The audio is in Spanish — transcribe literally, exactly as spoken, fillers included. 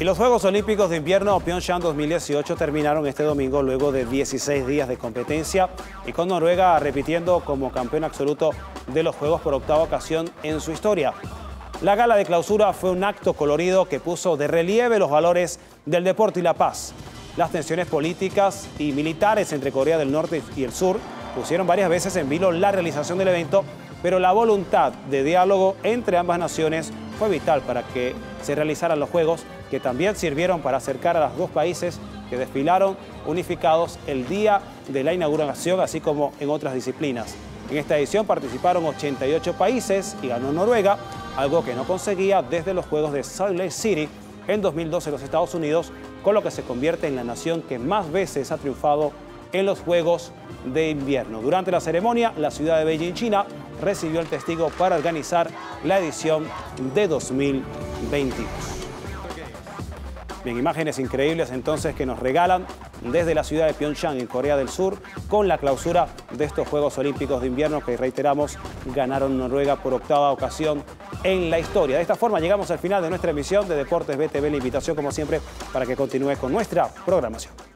Y los Juegos Olímpicos de Invierno Pyeongchang dos mil dieciocho terminaron este domingo luego de dieciséis días de competencia y con Noruega repitiendo como campeón absoluto de los Juegos por octava ocasión en su historia. La gala de clausura fue un acto colorido que puso de relieve los valores del deporte y la paz. Las tensiones políticas y militares entre Corea del Norte y el Sur pusieron varias veces en vilo la realización del evento, pero la voluntad de diálogo entre ambas naciones fue vital para que se realizaran los Juegos, que también sirvieron para acercar a los dos países que desfilaron unificados el día de la inauguración, así como en otras disciplinas. En esta edición participaron ochenta y ocho países y ganó Noruega, algo que no conseguía desde los Juegos de Salt Lake City en dos mil doce en los Estados Unidos, con lo que se convierte en la nación que más veces ha triunfado en los Juegos de Invierno. Durante la ceremonia, la ciudad de Beijing, China, recibió el testigo para organizar la edición de dos mil veintidós. Bien, imágenes increíbles entonces que nos regalan desde la ciudad de Pyeongchang, en Corea del Sur, con la clausura de estos Juegos Olímpicos de Invierno que, reiteramos, ganaron Noruega por octava ocasión en la historia. De esta forma llegamos al final de nuestra emisión de Deportes B T V. La invitación, como siempre, para que continúe con nuestra programación.